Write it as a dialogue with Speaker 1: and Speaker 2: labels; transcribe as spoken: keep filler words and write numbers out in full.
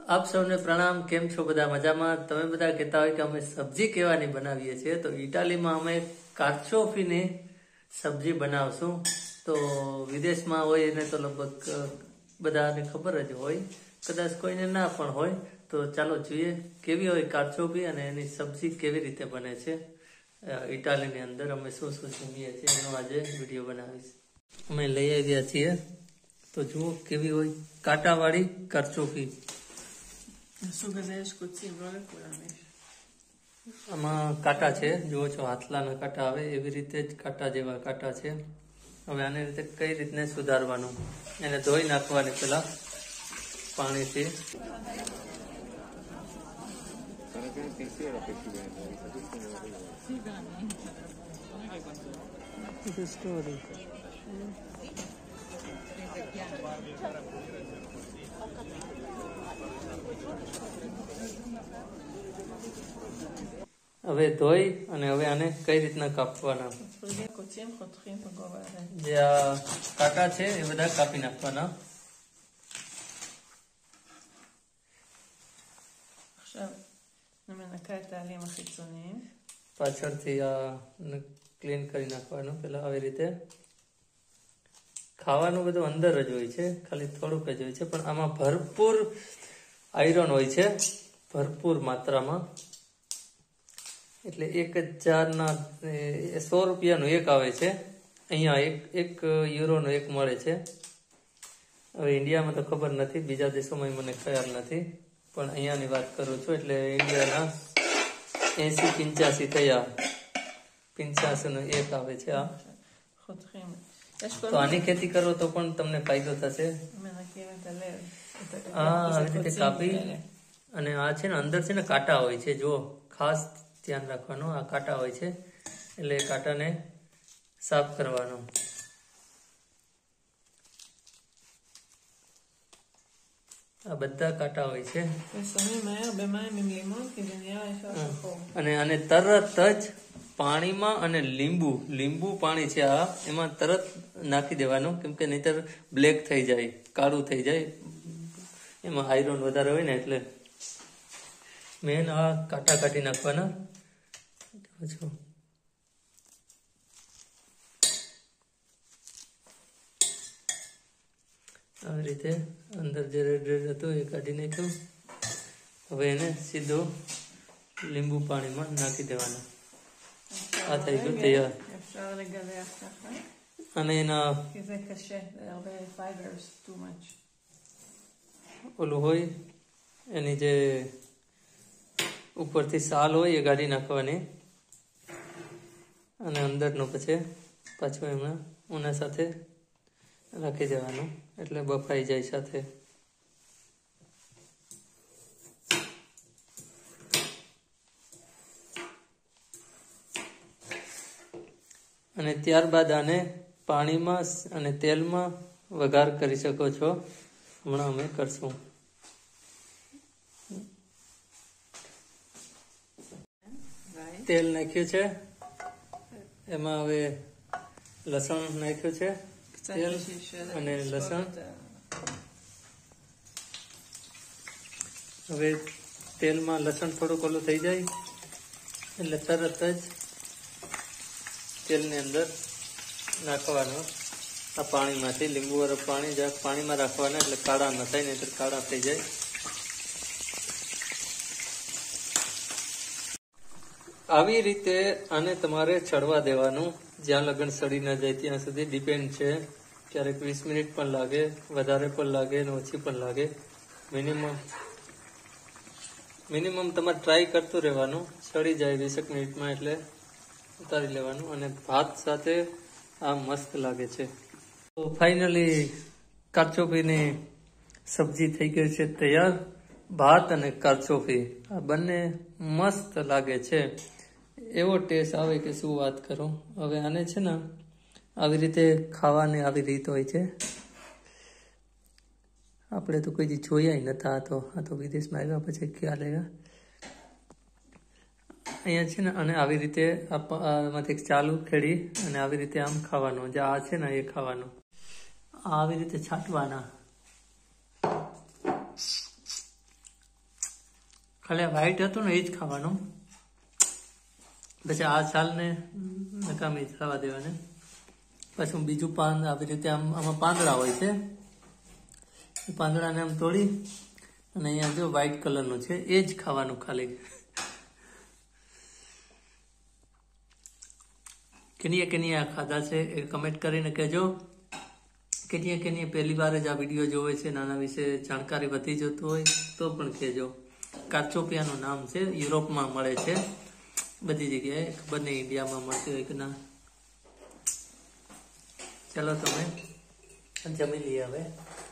Speaker 1: આપ સૌને પ્રણામ. કેમ છો બધા? મજામાં? તમે બધા કહેતા હોય કે અમે સબ્જી કેવાની બનાવીએ છીએ, તો ઇટાલીમાં અમે કાર્ચોફીની સબ્જી બનાવશું. તો વિદેશમાં હોય એને તો લગભગ બધાને ખબર જ હોય, કદાચ કોઈને ના પણ હોય. તો ચાલો જોઈએ કેવી હોય કાર્ચોફી અને એની સબ્જી કેવી રીતે બને છે ઇટાલીની અંદર. અમે શું શું જમીએ છીએ એનો આજે વિડીયો બનાવીશ. અમે લઈ આવ્યા છીએ, તો જુઓ કેવી હોય કાંટાવાળી કાર્ચોફી. આમાં કાંટા છે, જુઓ છો હાથલાના કાંટા આવે એવી રીતે જ કાંટા જેવા કાંટા છે. હવે આને રીતે કઈ રીતને સુધારવાનું, એને ધોઈ નાખવાની પેલા પાણીથી. સ્ટોરી હવે ધોઈ અને હવે આને કઈ રીતના કાપવાના, જે આ કાંટા છે એ બધા કાપી નાખવાના. પાછળથી આ ક્લીન કરી નાખવાનું પેલા આવી રીતે. ખાવાનું બધું અંદર જ હોય છે, ખાલી થોડુંક જ હોય છે, પણ આમાં ભરપૂર આયરન હોય છે, ભરપૂર માત્રામાં. એટલે એક હજારના સો રૂપિયાનું એક આવે છે, અહીંયા એક એક યુરોનું એક મળે છે. હવે ઇન્ડિયામાં તો ખબર નથી, બીજા દેશોમાં મને ખ્યાલ નથી, પણ અહીંયાની વાત કરું છું. એટલે ઇન્ડિયાના એસી પિંચાસી થયા, પિંચાસી નું એક આવે છે આ. તો આની ખેતી કરો તો પણ તમને ફાયદો થશે. આ આવી રીતે કાપી અને આ છે ને અંદર છે ને કાંટા હોય છે, જો ખાસ ધ્યાન રાખવાનું. આ કાંટા હોય છે એટલે કાંટાને સાફ કરવાનો. આ બધા કાંટા હોય છે અને આને તરત જ પાણીમાં અને લીંબુ લીંબુ પાણી છે આ, એમાં તરત નાખી દેવાનું, કેમ કે નહીતર બ્લેક થઈ જાય, કાળું થઈ જાય. એમાં આયરન વધારે હોય ને એટલે મેન આ કાંટા કાઢી નાખવાના. આવી રીતે અંદર જે રેડ રેડ હતું એ કાઢી નાખ્યું. હવે એને સીધો લીંબુ પાણીમાં નાખી દેવાના. આ થઈ ગયું તૈયાર. અને એના ઓલું હોય એની જે ઉપરથી સાલ હોય એ કાઢી નાખવાની, અને અંદરનું પછી પાછું એમાં ઉના સાથે રાખી દેવાનું, એટલે બફાઈ જાય સાથે. અને ત્યારબાદ આને પાણીમાં અને તેલમાં વઘાર કરી શકો છો. હમણાં અમે કરશું. તેલ નાખ્યું છે, એમાં હવે લસણ નાખ્યું છે, તેલ અને લસણ. હવે તેલમાં લસણ થોડુંક ઓલું થઈ જાય એટલે તરત જ તેલની અંદર નાખવાનું આ પાણીમાંથી. લીંબુ વાળું પાણી જરાક પાણીમાં રાખવાના, એટલે કાળા ન થાય, નહીં તો કાળા થઈ જાય. આવી રીતે આને તમારે ચડવા દેવાનું, જ્યાં લગન સડી ન જાય ત્યાં સુધી. ડિપેન્ડ છે, ક્યારેક વીસ મિનિટ પણ લાગે, વધારે પણ લાગે અને ઓછી પણ લાગે. મિનિમમ મિનિમમ તમારે ટ્રાય કરતું રહેવાનું. સડી જાય વીસેક મિનિટમાં એટલે ઉતારી લેવાનું. અને ભાત સાથે આ મસ્ત લાગે છે. તો ફાઇનલી કાર્ચોફીની સબ્જી થઈ ગઈ છે તૈયાર. ભાત અને કાર્ચોફી આ બંને મસ્ત લાગે છે, એવો ટેસ્ટ આવે કે શું વાત કરું. હવે આને છે ને આવી રીતે ખાવાની આવી રીત હોય છે. આપણે તો કોઈ દી જોયા નતા, આ તો આ તો વિદેશમાં આવ્યા પછી ખ્યાલ આવ્યા. અહીંયા છે ને અને આવી રીતે આમાંથી ચાલુ ખેડી અને આવી રીતે આમ ખાવાનું. જે આ છે ને એ ખાવાનું. આવી રીતે છાંટવાના. ખાલી વ્હાઈટ હતું ને એ જ ખાવાનું, પછી આ છાલ ને નકામી થવા દેવાને. પછી હું બીજું પાન આવી રીતે આમ આમાં પાંદડા હોય છે, પાંદડાને આમ તોડી અને અહીંયા જો વ્હાઈટ કલરનું છે એ જ ખાવાનું ખાલી. કેનીએ કેનીએ આ ખાધા છે એ કમેન્ટ કરીને કહેજો. કેનીએ કેનીએ પહેલી વાર જ આ વિડીયો જોવે છે, નાના વિશે જાણકારી વધી જતું હોય તો પણ કહેજો. કાર્ચોપિયાનું નામ છે, યુરોપમાં મળે છે બધી જગ્યાએ, ખબર નહીં ઇન્ડિયામાં મળતી હોય કે ના. ચલો તમે જમી લઈએ હવે.